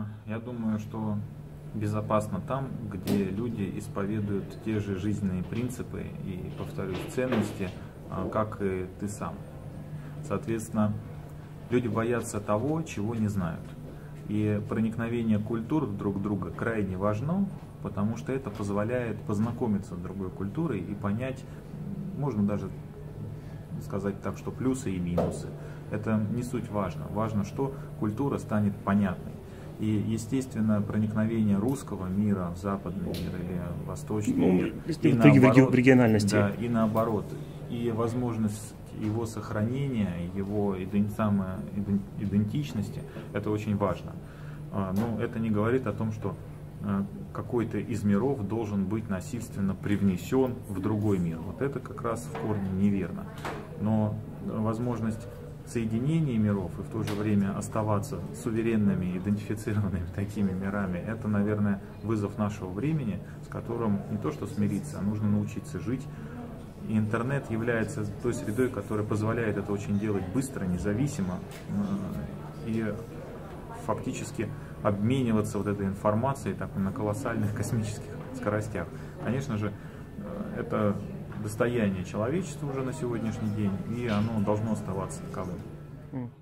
я думаю, что безопасно там, где люди исповедуют те же жизненные принципы и, повторюсь, ценности, как и ты сам. Соответственно, люди боятся того, чего не знают. И проникновение культур друг в друга крайне важно, потому что это позволяет познакомиться с другой культурой и понять, можно даже сказать так, что плюсы и минусы. Это не суть важно. Важно, что культура станет понятной. И, естественно, проникновение русского мира в западный мир или восточный мир, и наоборот, в региональности. Да, и наоборот, и возможность его сохранения, его идентичности, это очень важно. Но это не говорит о том, что какой-то из миров должен быть насильственно привнесен в другой мир. Вот это как раз в корне неверно. Но возможность соединения миров и в то же время оставаться суверенными, идентифицированными такими мирами, это, наверное, вызов нашего времени, с которым не то что смириться, а нужно научиться жить. И интернет является той средой, которая позволяет это очень делать быстро, независимо и фактически обмениваться вот этой информацией так, на колоссальных космических скоростях. Конечно же, это достояние человечества уже на сегодняшний день, и оно должно оставаться таковым.